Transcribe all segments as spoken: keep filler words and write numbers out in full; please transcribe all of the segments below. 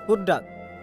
पुरडाक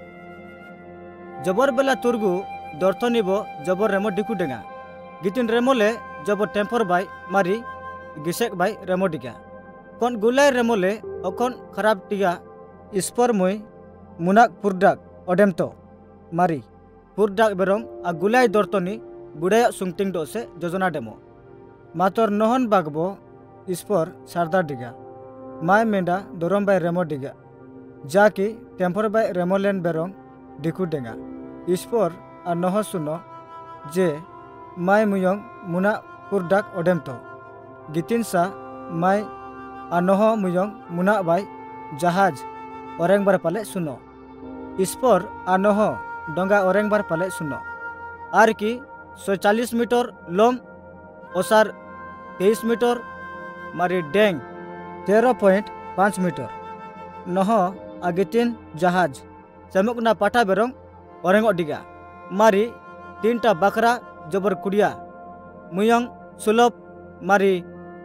जबर बेला तुरगु दर्थनिबो जबर रेमो डिकु डेंगा गितिन रेमोले जबर टेम्पर बाय मारी गिसेक बाय रेमो डिगा kon gulai remole okon kharap tiga ispor moi munak purdak odemto mari purdak berong a gulai dortoni budaya sungting do se jojona demo mator nohon bagbo ispor sarda diga mai menda dorom bay remo diga jaki tempor bay remolen berong diku denga ispor a noho suno je mai muyong munak purdak odemto gitinsa mai anoho muyong muna bay jahaj oreng bar pale suno ispor anoho donga oreng bar pale suno ar ki one hundred forty meter lom osar twenty meter mari deng thirteen point five meter noho agitin jahaj semukna pata berong oreng odiga mari tinta bakra jobor kudia muyong sulop mari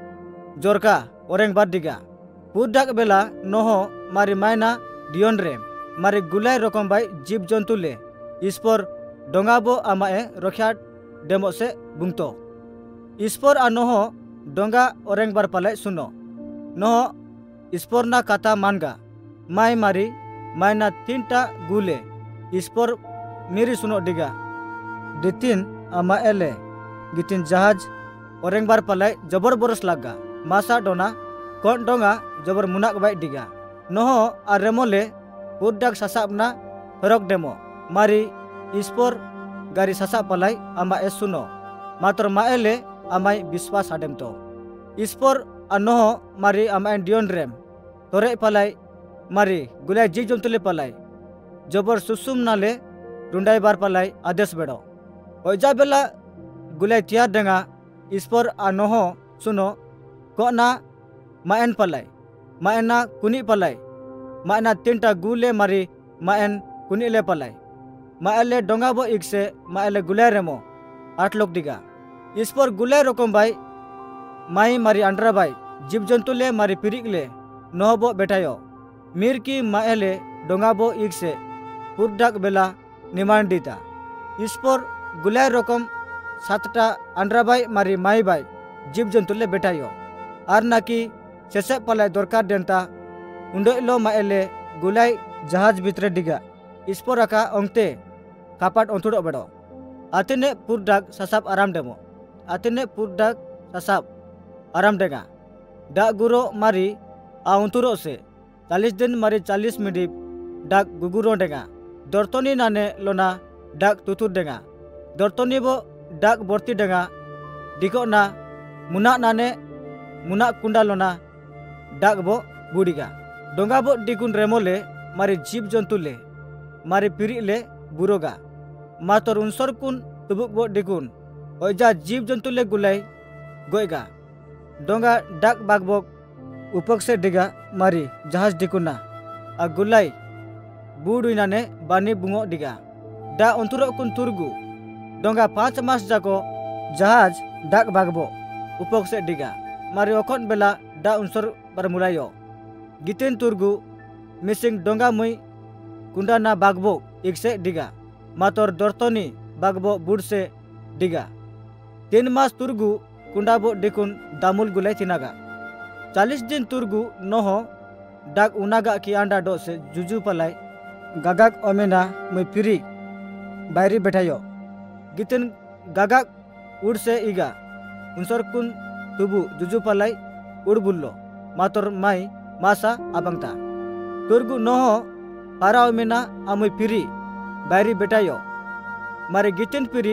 jorka oreng badiga pudak bela noho mari maina dionrem mari gulai rokom bai jib jontule ispor dongabo amae rokhat demo se bungto ispor anoho donga oreng bar pale suno noho ispor na kata manga mai mari maina tinta gule ispor miri suno diga ditin ama ele gitin jahaj oreng bar pale jabor boros laga masa dona kon donga jabor munak bai diga noho aremole pudak sasapna horok demo mari ispor gari sasap palai ama esuno mator maele amai biswas adem to ispor anoho mari ama dion rem tore palai mari gulai jijom tule palai jabor susum nale rundai bar palai ades bedo oja bela gulai tiar denga ispor anoho suno kona maen palai maena kuni palai maena tinta gule mari maen kuni le palai maele donga bo ikse maele gulai remo atlok diga ispor gulai rokom bai mai mari andra bai jib jontu le mari pirik le nobo betayo mir ki maele donga bo ikse purdak bela nimandita ispor gulai rokom satta andra bai mari mai bai jib jontu le betayo ar naki sesek palai dorkar denta undo lo maele gulai jahaj bitre diga isporaka ongte kapat ontudo bedo atine purdak sasap aram demo atine purdak sasap aram dega dak guro mari a unturo se forty din mari forty minit dak guguro dega dortoni nane lona dak tutur dega dortoni bo dak borti dega diko na munak nane munak kundalona dak bo budiga donga bo dikun remole mari jib jontule mari pirile buroga mator unsor kun tubuk bo dikun oja jib jontule gulai goiga donga dak bagbok upak se diga mari jahaj dikuna a gulai buduinane bani bungo diga da onturo kun turgu donga पाँच mas jako jahaj dak bagbo upak se diga mari okon bela da unsur bermulayo gitin turgu missing donga mui kundana bagbo ikse diga mator dortoni bagbo budse diga tin mas turgu kundabo dikun damul gulai tinaga forty din turgu noho dak unaga ki anda do se juju palai gagak omena mui piri bairi betayo gitin gagak udse iga unsur kun tubu juju palai urbullo mator mai masa abangta turgu noho para omena amui piri bairi betayo mari gitin piri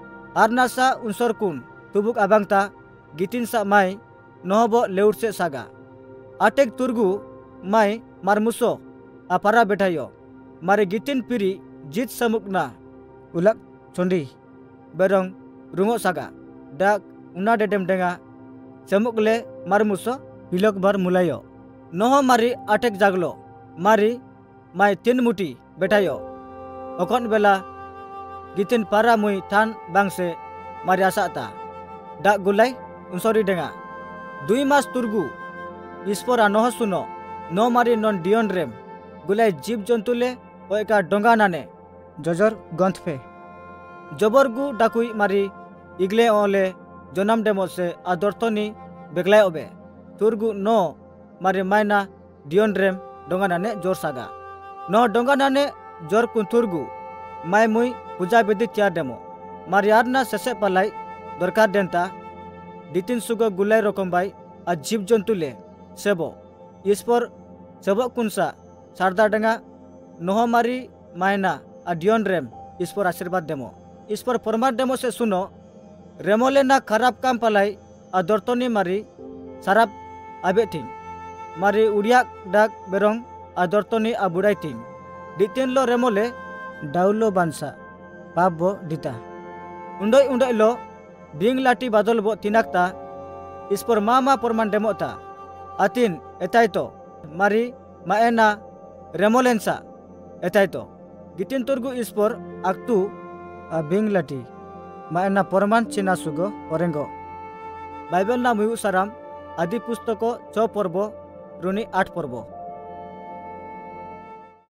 arnasa unsur kun tubuk abangta gitin sa mai nohobo leurse saga atek turgu mai marmuso apara betayo mari gitin piri jit samukna ulak chondi berong rungo saga dak una dedem denga samukle marmuso pilok bar mulayo noho mari atek jaglo mari mai tin muti betayo okon bela gitin para mui tan bangse mari asata dak gulai unsori denga dui mas turgu ispora noho suno no mari non dion rem gulai jib jontule ओएका डोंगा नाने जजर गंथफे जबरगु डाकुई मारी इगले ओले जोनाम demo से आदर्तनी बेगलाय ओबे तुरगु no मारी मायना Dion RAM डोंगा नाने जोर सागा नो डोंगा नाने जोर कुंतुरगु माय मुई पूजा बेदी त्यार डेमो मारी आरना सेसे पलाई दरकार देंता दितिन सुगो गुलाई रकम बाई आ जीव जंतु ले सेबो इसपर सेबो कुंसा सारदा डेंगा नोह मारी मायना आ डियोन रेम इसपर आशीर्वाद डेमो इसपर परमार डेमो से सुनो रेमोले ना खराब काम पलाई आ दर्तनी मारी साराप आबे थिंग मारी उड़िया डाक बेरंग आ दर्तनी आ बुड़ाई थिंग दितिन लो रेमोले डाउलो बांसा पाप बो दिता उंडोय उंडोय लो बिंग लाटी बादल बो तिनाकता इस पर मा मा परमान डेमोता आतिन एताइतो मारी माएना रेमोलेंसा एताइतो गितिन तुर्गु इस पर आक्तु आ बिंग लाटी माएना परमान चिना सुगो ओरेंगो बाइबल ना मुयु साराम आदि पुस्तको छ पर्व रुनी आठ पर्व